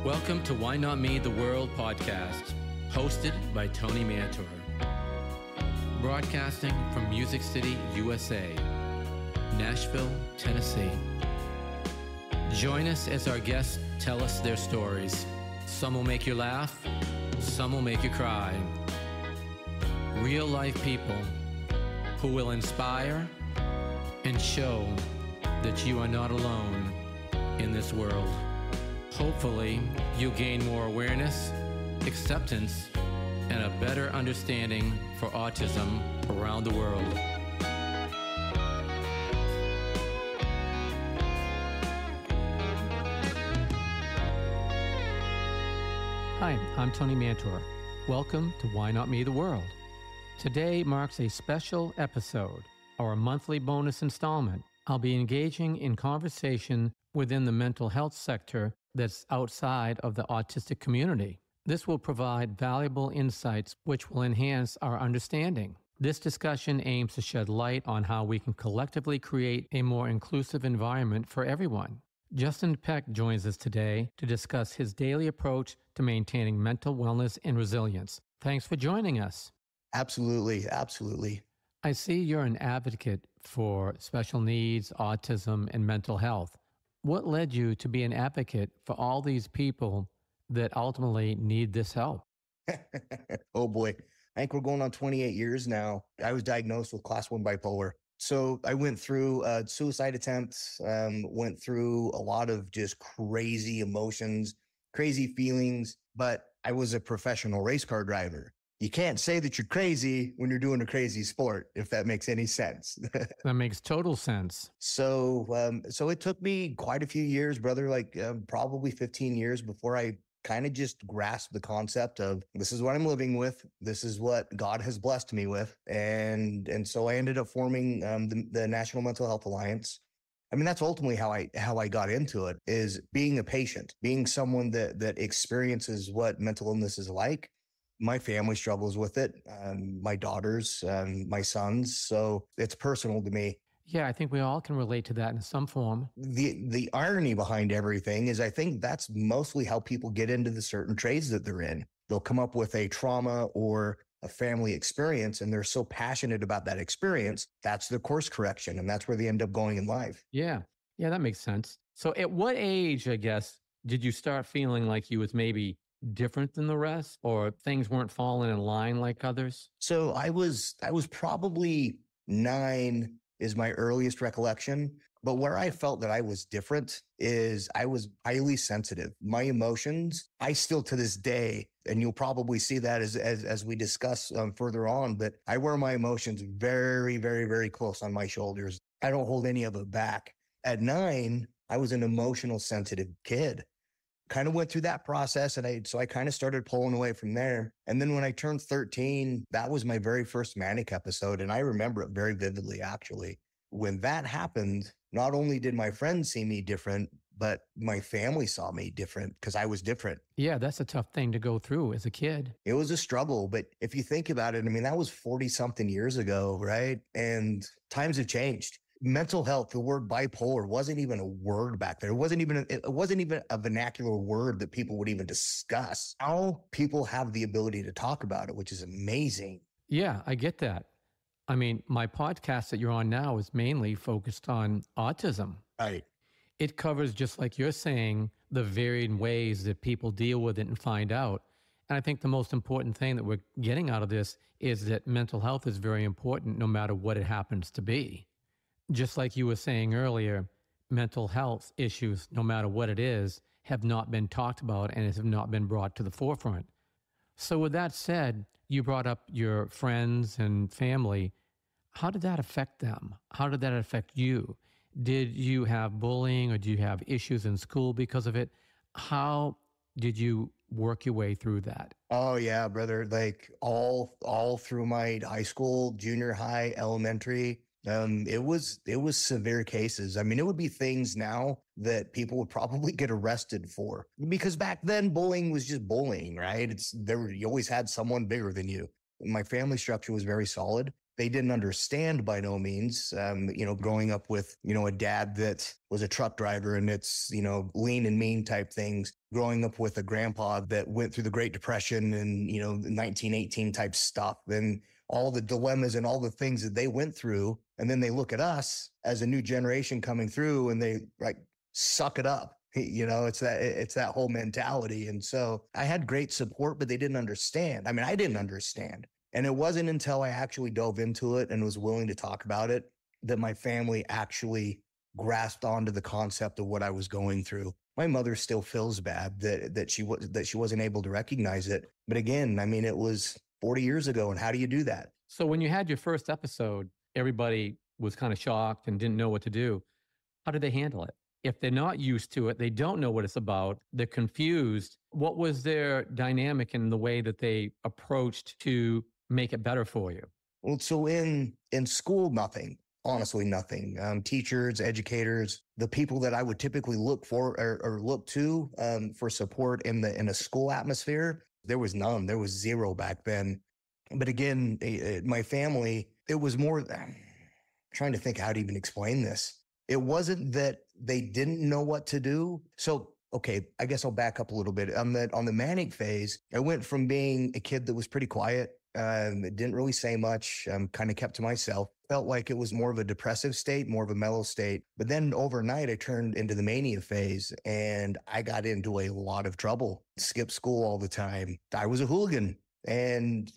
Welcome to Why Not Me, the World podcast, hosted by Tony Mantor. Broadcasting from Music City, USA, Nashville, Tennessee. Join us as our guests tell us their stories. Some will make you laugh, some will make you cry. Real life people who will inspire and show that you are not alone in this world. Hopefully, you'll gain more awareness, acceptance, and a better understanding for autism around the world. Hi, I'm Tony Mantor. Welcome to Why Not Me, the World. Today marks a special episode, our monthly bonus installment. I'll be engaging in conversation within the mental health sector that's outside of the autistic community. This will provide valuable insights which will enhance our understanding. This discussion aims to shed light on how we can collectively create a more inclusive environment for everyone. Justin Peck joins us today to discuss his daily approach to maintaining mental wellness and resilience. Thanks for joining us. Absolutely. I see you're an advocate for special needs, autism, and mental health. What led you to be an advocate for all these people that ultimately need this help? Oh boy. I think we're going on 28 years now. I was diagnosed with class 1 bipolar. So I went through suicide attempts, went through a lot of just crazy emotions, crazy feelings, but I was a professional race car driver. You can't say that you're crazy when you're doing a crazy sport, if that makes any sense. That makes total sense. So it took me quite a few years, brother, probably 15 years before I kind of just grasped the concept of this is what I'm living with. This is what God has blessed me with. And so I ended up forming the National Mental Health Alliance. I mean, that's ultimately how I got into it, is being a patient, being someone that experiences what mental illness is like. My family struggles with it, my daughters, my sons. So it's personal to me. Yeah, I think we all can relate to that in some form. The irony behind everything is I think that's mostly how people get into the certain trades that they're in. They'll come up with a trauma or a family experience, and they're so passionate about that experience. That's the course correction, and that's where they end up going in life. Yeah, that makes sense. So at what age, I guess, did you start feeling like you was maybe different than the rest, or things weren't falling in line like others? So I was probably 9 is my earliest recollection. But where I felt that I was different is I was highly sensitive. My emotions, I still to this day, and you'll probably see that as we discuss further on, but I wear my emotions very, very, very close on my shoulders. I don't hold any of it back. At 9, I was an emotional sensitive kid. Kind of went through that process, and I kind of started pulling away from there. And then when I turned 13, that was my very first manic episode. And I remember it very vividly, actually. When that happened, not only did my friends see me different, but my family saw me different because I was different. Yeah, that's a tough thing to go through as a kid. It was a struggle, but if you think about it, I mean, that was 40 something years ago, right? And times have changed. Mental health, the word bipolar wasn't even a word back there. It wasn't even a vernacular word that people would even discuss. Now people have the ability to talk about it, which is amazing. Yeah, I get that. I mean, my podcast that you're on now is mainly focused on autism. Right. It covers, just like you're saying, the varied ways that people deal with it and find out. And I think the most important thing that we're getting out of this is that mental health is very important no matter what it happens to be. Just like you were saying earlier, mental health issues, no matter what it is, have not been talked about and have not been brought to the forefront. So with that said, you brought up your friends and family. How did that affect them? How did that affect you? Did you have bullying, or do you have issues in school because of it? How did you work your way through that? Oh yeah, brother. Like all through my high school, junior high, elementary, it was severe cases. I mean, it would be things now that people would probably get arrested for, because back then bullying was just bullying, right? You always had someone bigger than you. My family structure was very solid. They didn't understand by no means, growing up with, a dad that was a truck driver and it's, lean and mean type things, growing up with a grandpa that went through the Great Depression and, the 1918 type stuff and all the dilemmas and all the things that they went through. And then they look at us as a new generation coming through and they like suck it up. It's that whole mentality. And so I had great support, but they didn't understand. I mean, I didn't understand. And it wasn't until I actually dove into it and was willing to talk about it that my family actually grasped onto the concept of what I was going through. My mother still feels bad that she wasn't able to recognize it. But again, I mean, it was 40 years ago. And how do you do that? So when you had your first episode, everybody was kind of shocked and didn't know what to do. How did they handle it? If they're not used to it, they don't know what it's about, they're confused. What was their dynamic in the way that they approached to make it better for you? Well, so in school, nothing, honestly, nothing. Teachers, educators, the people that I would typically look for or look to for support in a school atmosphere, there was none. There was zero back then. But again, my family, it was more, I'm trying to think how to even explain this. It wasn't that they didn't know what to do. So, okay, I guess I'll back up a little bit. On the manic phase, I went from being a kid that was pretty quiet, didn't really say much, kind of kept to myself. Felt like it was more of a depressive state, more of a mellow state. But then overnight, I turned into the mania phase and I got into a lot of trouble. Skipped school all the time. I was a hooligan. And,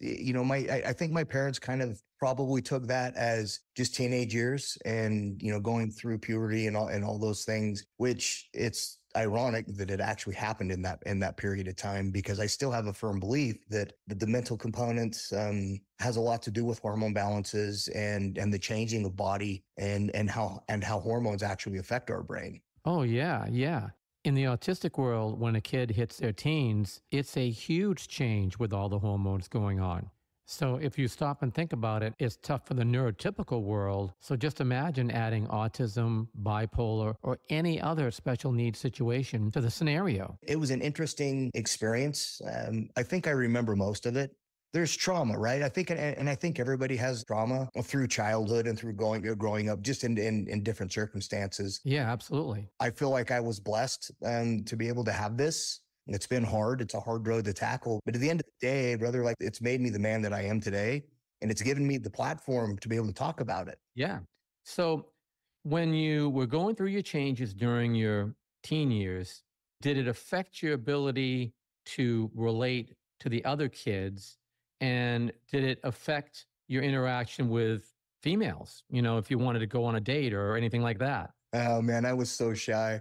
I think my parents kind of probably took that as just teenage years and, going through puberty and all those things, which it's ironic that it actually happened in that period of time, because I still have a firm belief that the mental component has a lot to do with hormone balances and the changing of body and how hormones actually affect our brain. Oh, yeah, yeah. In the autistic world, when a kid hits their teens, it's a huge change with all the hormones going on. So if you stop and think about it, it's tough for the neurotypical world. So just imagine adding autism, bipolar, or any other special needs situation to the scenario. It was an interesting experience. I think I remember most of it. There's trauma, right? I think everybody has trauma through childhood and through growing up, just in different circumstances. Yeah, absolutely. I feel like I was blessed to be able to have this. It's been hard. It's a hard road to tackle. But at the end of the day, brother, like it's made me the man that I am today. And it's given me the platform to be able to talk about it. Yeah. So when you were going through your changes during your teen years, did it affect your ability to relate to the other kids? And did it affect your interaction with females? If you wanted to go on a date or anything like that? Oh, man, I was so shy.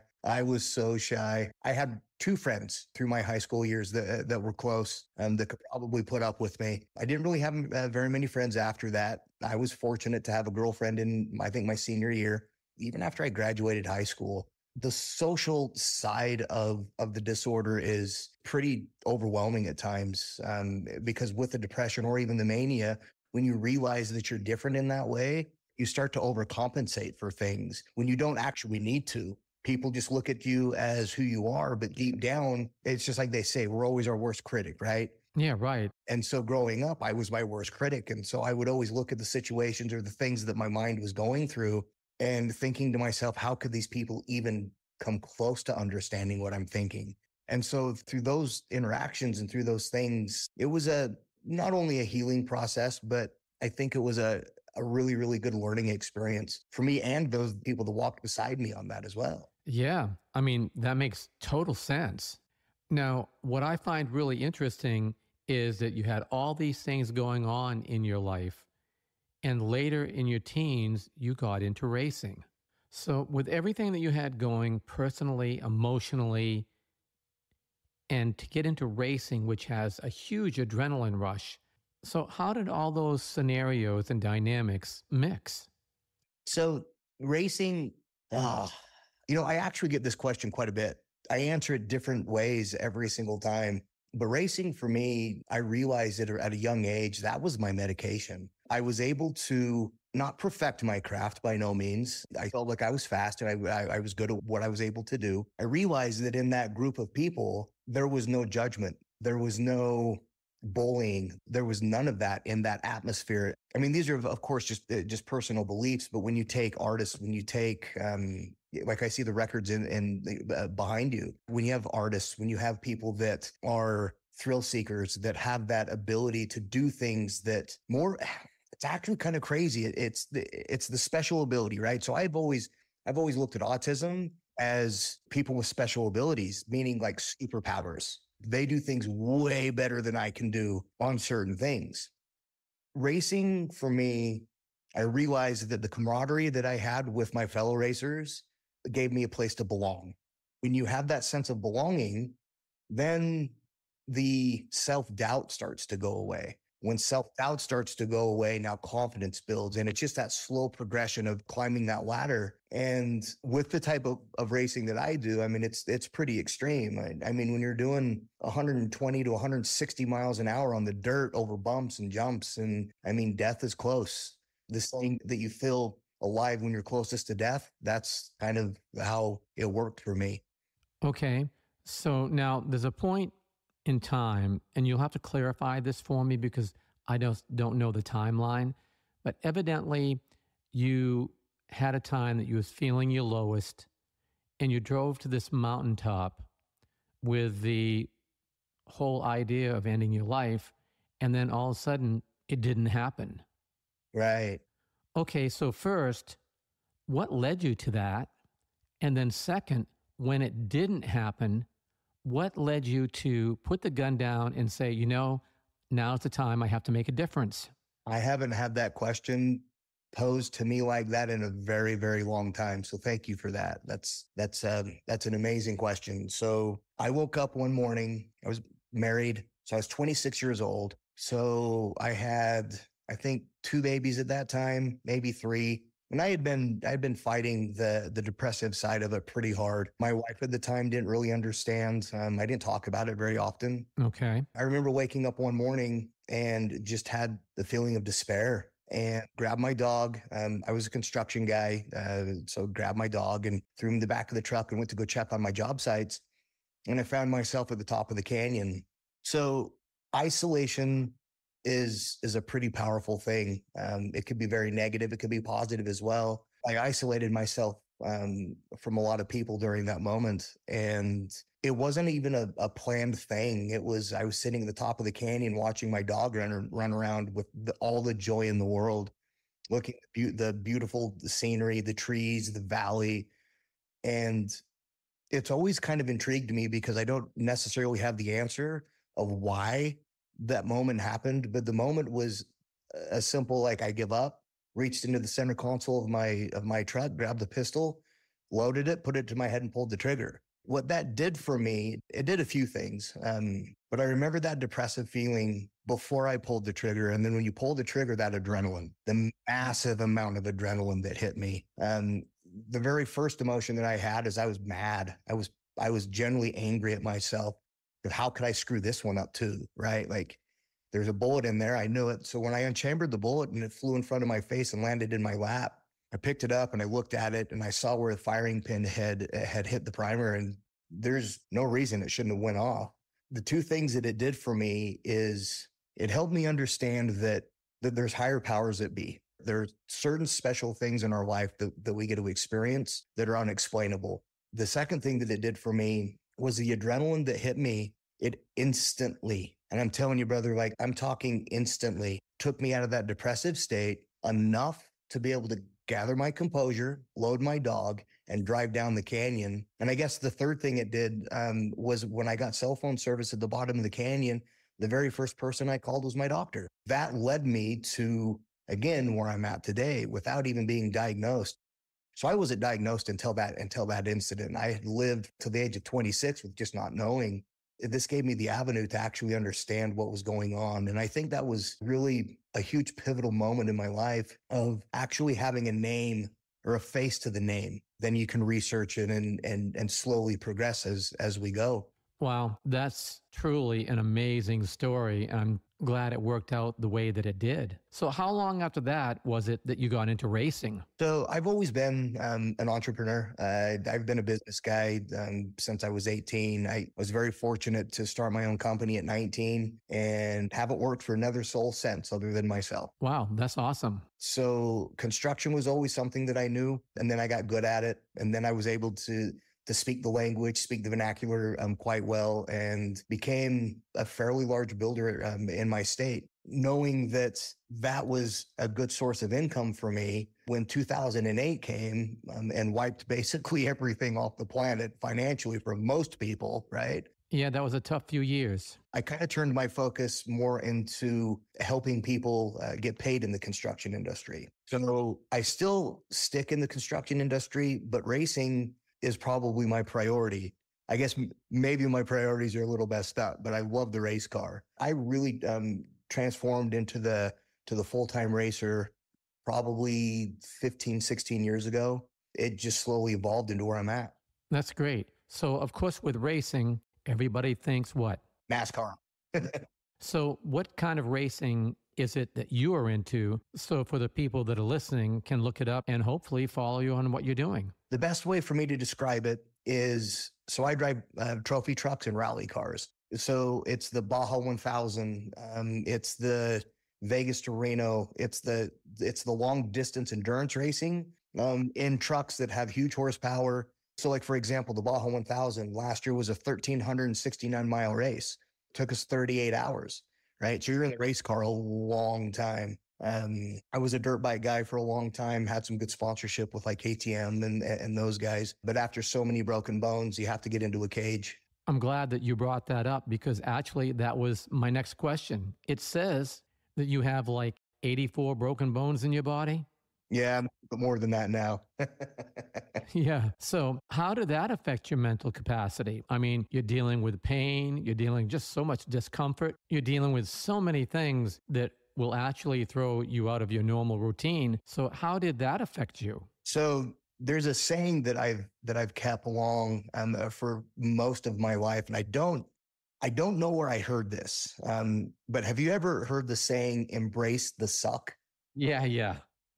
I had two friends through my high school years that were close that could probably put up with me. I didn't really have very many friends after that. I was fortunate to have a girlfriend in, I think, my senior year. Even after I graduated high school, the social side of the disorder is pretty overwhelming at times because with the depression or even the mania, when you realize that you're different in that way, you start to overcompensate for things when you don't actually need to. People just look at you as who you are, but deep down, it's just like they say, we're always our worst critic, right? Yeah, right. And so growing up, I was my worst critic. And so I would always look at the situations or the things that my mind was going through and thinking to myself, how could these people even come close to understanding what I'm thinking? And so through those interactions and through those things, it was not only a healing process, but I think it was a really, really good learning experience for me and those people that walked beside me on that as well. Yeah. I mean, that makes total sense. Now, what I find really interesting is that you had all these things going on in your life, and later in your teens, you got into racing. So with everything that you had going personally, emotionally, and to get into racing, which has a huge adrenaline rush, so how did all those scenarios and dynamics mix? So racing, I actually get this question quite a bit. I answer it different ways every single time. But racing for me, I realized that at a young age, that was my medication. I was able to not perfect my craft by no means. I felt like I was fast and I was good at what I was able to do. I realized that in that group of people, there was no judgment. There was no bullying. There was none of that in that atmosphere. I mean, these are, of course, just personal beliefs. But when you take artists, when you take, like I see the records behind you, when you have artists, when you have people that are thrill seekers, that have that ability to do things that more, it's actually kind of crazy. It's the special ability, right? So I've always looked at autism as people with special abilities, meaning like superpowers. They do things way better than I can do on certain things. Racing for me, I realized that the camaraderie that I had with my fellow racers gave me a place to belong. When you have that sense of belonging, then the self-doubt starts to go away. When self-doubt starts to go away, now confidence builds. And it's just that slow progression of climbing that ladder. And with the type of racing that I do, I mean, it's pretty extreme. I mean, when you're doing 120 to 160 miles an hour on the dirt over bumps and jumps, and I mean, death is close. This thing that you feel alive when you're closest to death, that's kind of how it worked for me. Okay. So now there's a point in time, and you'll have to clarify this for me because I don't know the timeline, but evidently you had a time that you was feeling your lowest and you drove to this mountaintop with the whole idea of ending your life, and then all of a sudden it didn't happen. Right. Okay, so first, what led you to that? And then second, when it didn't happen, what led you to put the gun down and say, now's the time I have to make a difference? I haven't had that question posed to me like that in a very, very long time. So thank you for that. That's an amazing question. So I woke up one morning, I was married. So I was 26 years old. So I had, I think, 2 babies at that time, maybe 3. And I'd been fighting the depressive side of it pretty hard. My wife at the time didn't really understand. I didn't talk about it very often. Okay. I remember waking up one morning and just had the feeling of despair and grabbed my dog. I was a construction guy. So grabbed my dog and threw him in the back of the truck and went to go check on my job sites. And I found myself at the top of the canyon. So isolation is a pretty powerful thing. It could be very negative. It could be positive as well. I isolated myself from a lot of people during that moment. And it wasn't even a planned thing. I was sitting at the top of the canyon watching my dog run around with all the joy in the world, looking at the beautiful scenery, the trees, the valley. And it's always kind of intrigued me because I don't necessarily have the answer of why that moment happened, but the moment was a simple, like, I give up, reached into the center console of my truck, grabbed the pistol, loaded it, put it to my head and pulled the trigger. What that did for me, it did a few things. But I remember that depressive feeling before I pulled the trigger. And then when you pull the trigger, that adrenaline, the massive amount of adrenaline that hit me. The very first emotion that I had is I was mad. I was genuinely angry at myself. How could I screw this one up too? Right? Like, there's a bullet in there. I knew it. So when I unchambered the bullet and it flew in front of my face and landed in my lap, I picked it up and I looked at it and I saw where the firing pin had hit the primer, and there's no reason it shouldn't have went off. The 2 things that it did for me is it helped me understand that there's higher powers that be. There's certain special things in our life that we get to experience that are unexplainable. The second thing that it did for me was the adrenaline that hit me. It instantly, and I'm telling you, brother, like, I'm talking instantly, took me out of that depressive state enough to be able to gather my composure, load my dog, and drive down the canyon. And I guess the third thing it did was when I got cell phone service at the bottom of the canyon, the very first person I called was my doctor. That led me to, again, where I'm at today without even being diagnosed. So I wasn't diagnosed until that incident. I had lived to the age of 26 with just not knowing. This gave me the avenue to actually understand what was going on. And I think that was really a huge pivotal moment in my life of actually having a name or a face to the name. Then you can research it and slowly progress as we go. Wow, that's truly an amazing story. I'm glad it worked out the way that it did. So how long after that was it that you got into racing? So I've always been an entrepreneur. I've been a business guy since I was 18. I was very fortunate to start my own company at 19 and haven't worked for another soul since other than myself. Wow, that's awesome. So construction was always something that I knew, and then I got good at it. And then I was able to speak the language, speak the vernacular quite well, and became a fairly large builder in my state. Knowing that that was a good source of income for me, when 2008 came and wiped basically everything off the planet financially for most people, right? Yeah, that was a tough few years. I kind of turned my focus more into helping people get paid in the construction industry. So I still stick in the construction industry, but racing is probably my priority. I guess maybe my priorities are a little messed up, but I love the race car. I really transformed into the full-time racer probably 15, 16 years ago. It just slowly evolved into where I'm at. That's great. So, of course, with racing, everybody thinks what? NASCAR. So what kind of racing is it that you are into? So for the people that are listening can look it up and hopefully follow you on what you're doing. The best way for me to describe it is, so I drive trophy trucks and rally cars. So it's the Baja 1000. It's the Vegas to Reno. It's the long distance endurance racing in trucks that have huge horsepower. So like, for example, the Baja 1000 last year was a 1,369 mile race. Took us 38 hours, right? So you're in the race car a long time. I was a dirt bike guy for a long time, had some good sponsorship with like KTM and those guys. But after so many broken bones, you have to get into a cage. I'm glad that you brought that up because actually that was my next question. It says that you have like 84 broken bones in your body. Yeah, but more than that now. Yeah. So how did that affect your mental capacity? I mean, you're dealing with pain, you're dealing just so much discomfort, you're dealing with so many things that will actually throw you out of your normal routine. So how did that affect you? So there's a saying that I've kept along for most of my life, and I don't know where I heard this. But have you ever heard the saying, embrace the suck? Yeah.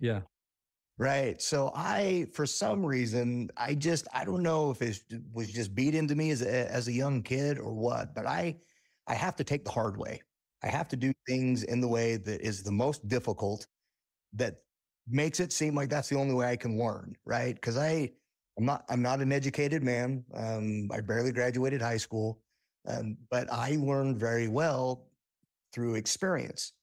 Right. So for some reason, I don't know if it was just beat into me as a young kid or what, but I have to take the hard way. I have to do things in the way that is the most difficult, that makes it seem like that's the only way I can learn. Right. Cause I'm not an educated man. I barely graduated high school. But I learned very well through experience.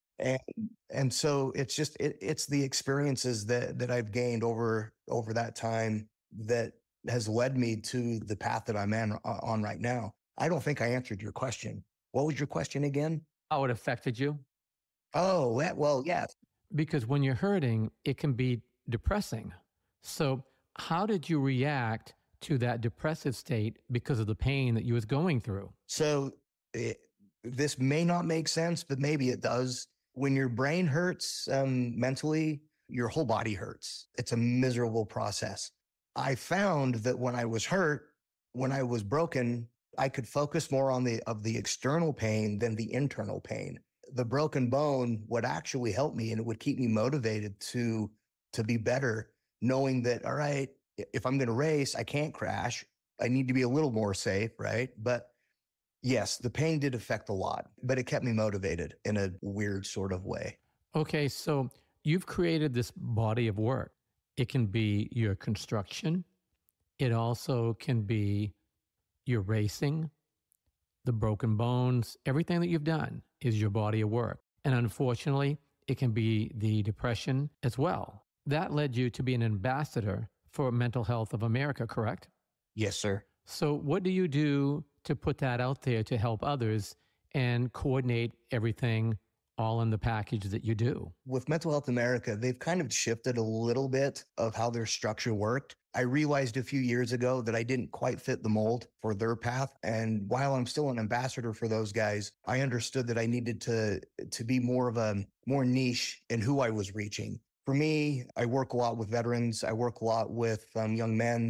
And so it's the experiences that I've gained over that time that has led me to the path that I'm on right now. I don't think I answered your question. What was your question again? How it affected you? Oh, well, yeah. Because when you're hurting, it can be depressing. So how did you react to that depressive state because of the pain that you was going through? So this may not make sense, but maybe it does. When your brain hurts mentally, your whole body hurts. It's a miserable process. I found that when I was hurt, when I was broken, I could focus more on the external pain than the internal pain. The broken bone would actually help me, and it would keep me motivated to be better, knowing that, all right, if I'm going to race, I can't crash. I need to be a little more safe, right? But yes, the pain did affect a lot, but it kept me motivated in a weird sort of way. Okay, so you've created this body of work. It can be your construction. It also can be your racing, the broken bones. Everything that you've done is your body of work. And unfortunately, it can be the depression as well. That led you to be an ambassador for Mental Health of America, correct? Yes, sir. So what do you do to put that out there to help others and coordinate everything all in the package that you do? With Mental Health America, they've kind of shifted a little bit of how their structure worked. I realized a few years ago that I didn't quite fit the mold for their path. And while I'm still an ambassador for those guys, I understood that I needed to be more niche in who I was reaching. For me, I work a lot with veterans. I work a lot with young men.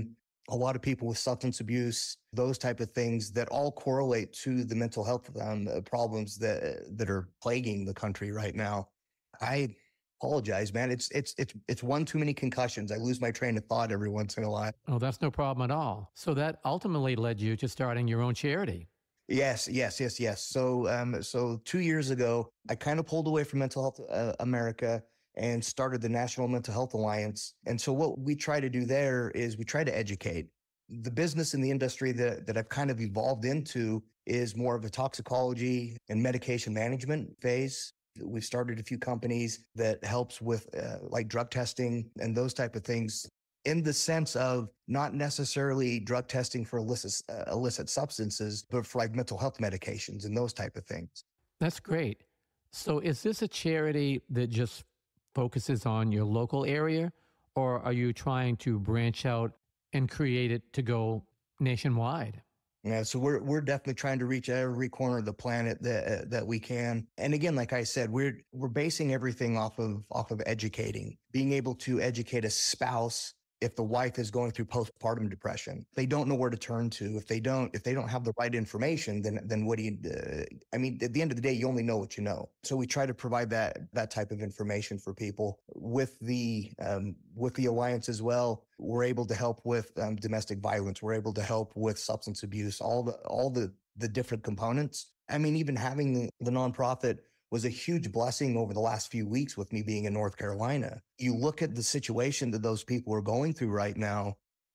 a lot of people with substance abuse, those type of things that all correlate to the mental health problems that are plaguing the country right now. I apologize, man. It's one too many concussions. I lose my train of thought every once in a while. Oh, that's no problem at all. So that ultimately led you to starting your own charity. Yes. So 2 years ago, I kind of pulled away from Mental Health America and started the National Mental Health Alliance. And so what we try to do there is we try to educate. The business in the industry that I've kind of evolved into is more of a toxicology and medication management phase. We've started a few companies that helps with like drug testing and those type of things, in the sense of not necessarily drug testing for illicit substances, but for like mental health medications and those type of things. That's great. So is this a charity that just focuses on your local area, or are you trying to branch out and create it to go nationwide? Yeah, so we're definitely trying to reach every corner of the planet that we can. And again, like I said, we're basing everything off of educating, being able to educate a spouse. If the wife is going through postpartum depression, they don't know where to turn to. If they don't have the right information, then what do you? I mean, at the end of the day, you only know what you know. So we try to provide that type of information for people. With the alliance as well, we're able to help with domestic violence. We're able to help with substance abuse. All the different components. I mean, even having the nonprofit was a huge blessing over the last few weeks with me being in North Carolina. You look at the situation that those people are going through right now,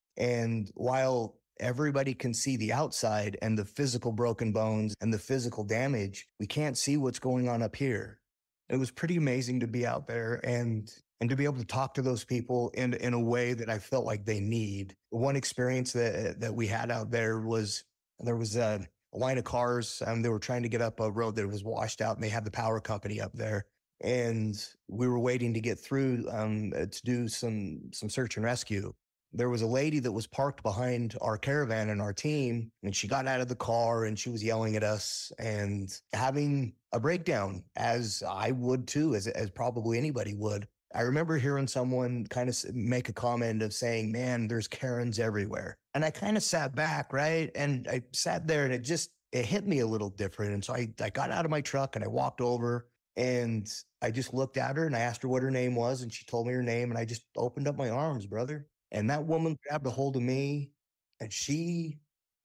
and while everybody can see the outside and the physical broken bones and the physical damage, we can't see what's going on up here. It was pretty amazing to be out there and to be able to talk to those people in a way that I felt like they need. One experience that we had out there was there was a line of cars. They were trying to get up a road that was washed out, and they had the power company up there. And we were waiting to get through to do some search and rescue. There was a lady that was parked behind our caravan and our team, and she got out of the car and she was yelling at us and having a breakdown, as I would too, as probably anybody would. I remember hearing someone kind of make a comment of saying, man, there's Karens everywhere. And I kind of sat back, right? And I sat there and it hit me a little different. And so I got out of my truck and I walked over and I just looked at her and I asked her what her name was. And she told me her name, and I just opened up my arms, brother. And that woman grabbed a hold of me, and she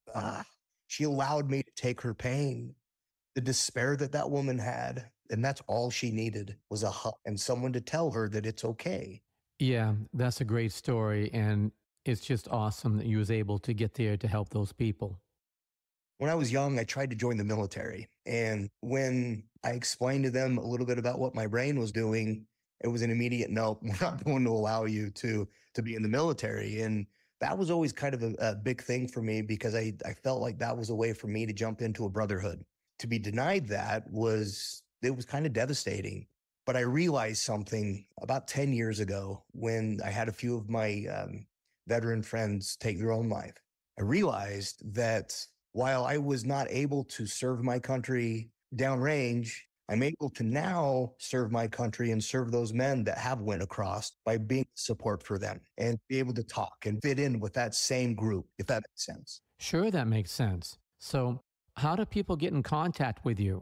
allowed me to take her pain, the despair that woman had. And that's all she needed, was a hug and someone to tell her that it's okay. Yeah, that's a great story. And it's just awesome that you was able to get there to help those people. When I was young, I tried to join the military. And when I explained to them a little bit about what my brain was doing, it was an immediate no, we're not going to allow you to be in the military. And that was always kind of a big thing for me, because I felt like that was a way for me to jump into a brotherhood. To be denied that was kind of devastating. But I realized something about 10 years ago when I had a few of my veteran friends take their own life. I realized that while I was not able to serve my country downrange, I'm able to now serve my country and serve those men that have went across by being support for them and be able to talk and fit in with that same group, if that makes sense. Sure, that makes sense. So how do people get in contact with you?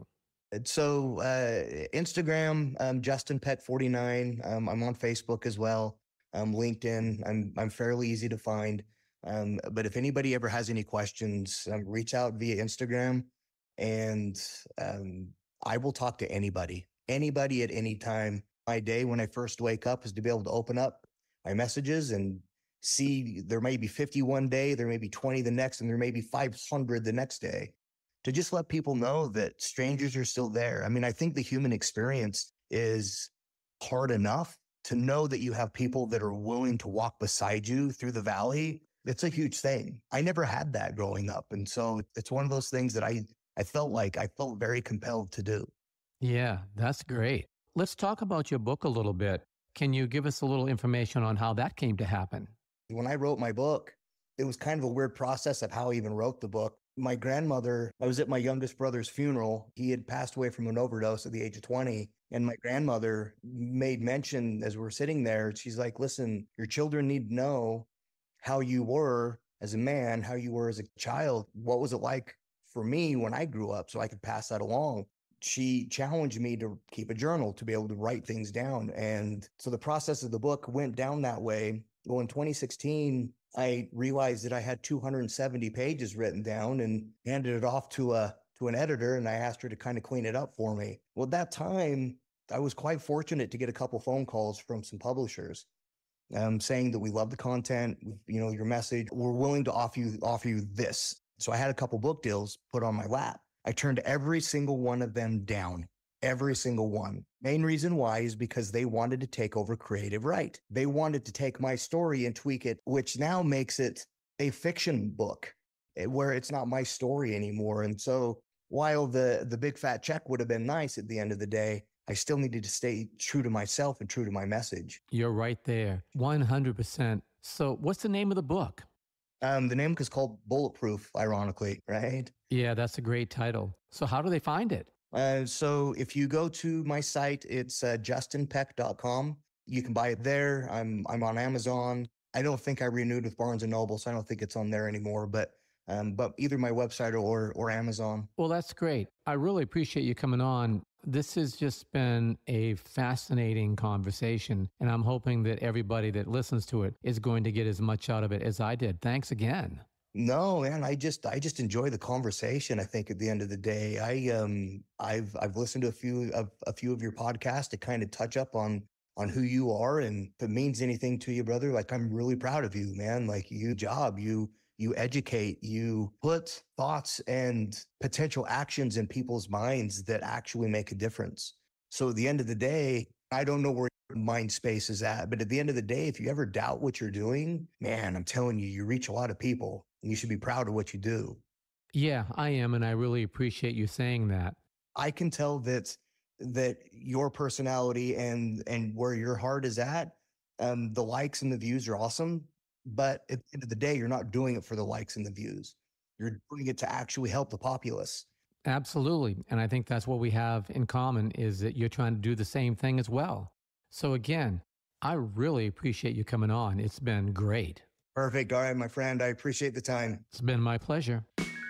So Instagram, Justin Peck 49. I'm on Facebook as well. LinkedIn. I'm fairly easy to find. But if anybody ever has any questions, reach out via Instagram, and I will talk to anybody at any time. My day when I first wake up is to be able to open up my messages and see there may be 50 one day, there may be 20 the next, and there may be 500 the next day. To just let people know that strangers are still there. I mean, I think the human experience is hard enough. To know that you have people that are willing to walk beside you through the valley, it's a huge thing. I never had that growing up. And so it's one of those things that I felt very compelled to do. Yeah, that's great. Let's talk about your book a little bit. Can you give us a little information on how that came to happen? When I wrote my book, it was kind of a weird process of how I even wrote the book. My grandmother, I was at my youngest brother's funeral. He had passed away from an overdose at the age of 20. And my grandmother made mention as we were sitting there, she's like, listen, your children need to know how you were as a man, how you were as a child. What was it like for me when I grew up so I could pass that along? She challenged me to keep a journal, to be able to write things down. And so the process of the book went down that way. Well, in 2016, I realized that I had 270 pages written down and handed it off to an editor, and I asked her to kind of clean it up for me. Well, at that time, I was quite fortunate to get a couple phone calls from some publishers saying that we love the content, your message. We're willing to offer you this. So I had a couple book deals put on my lap. I turned every single one of them down. Every single one. Main reason why is because they wanted to take over creative right. They wanted to take my story and tweak it, which now makes it a fiction book where it's not my story anymore. And so while the big fat check would have been nice at the end of the day, I still needed to stay true to myself and true to my message. You're right there, 100%. So what's the name of the book? The name is called Bulletproof, ironically, right? Yeah, that's a great title. So how do they find it? So if you go to my site, it's justinpeck.com. You can buy it there. I'm on Amazon. I don't think I renewed with Barnes & Noble, so I don't think it's on there anymore, but either my website or Amazon. Well, that's great. I really appreciate you coming on. This has just been a fascinating conversation, and I'm hoping that everybody that listens to it is going to get as much out of it as I did. Thanks again. No, man, I just enjoy the conversation. I think at the end of the day, I've listened to a few of your podcasts to kind of touch up on who you are, and if it means anything to you, brother, like I'm really proud of you, man. Like you educate, you put thoughts and potential actions in people's minds that actually make a difference. So at the end of the day, I don't know where your mind space is at, but at the end of the day, if you ever doubt what you're doing, man, I'm telling you, you reach a lot of people and you should be proud of what you do. Yeah, I am. And I really appreciate you saying that. I can tell that your personality and where your heart is at, the likes and the views are awesome. But at the end of the day, you're not doing it for the likes and the views. You're doing it to actually help the populace. Absolutely. And I think that's what we have in common is that you're trying to do the same thing as well. So again, I really appreciate you coming on. It's been great. Perfect. All right, my friend. I appreciate the time. It's been my pleasure.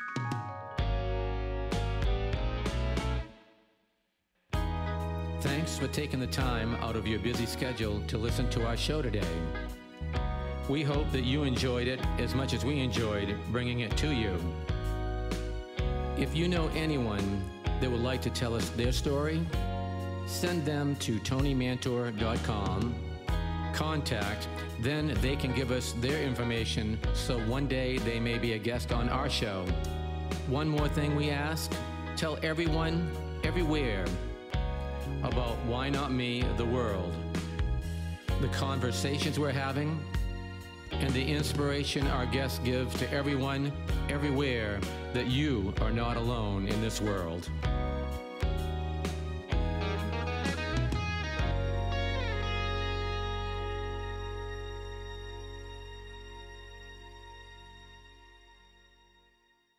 Thanks for taking the time out of your busy schedule to listen to our show today. We hope that you enjoyed it as much as we enjoyed bringing it to you. If you know anyone that would like to tell us their story, send them to tonymantor.com, contact, then they can give us their information so one day they may be a guest on our show. One more thing we ask, tell everyone, everywhere, about Why Not Me, the world, the conversations we're having, and the inspiration our guests give to everyone, everywhere, that you are not alone in this world.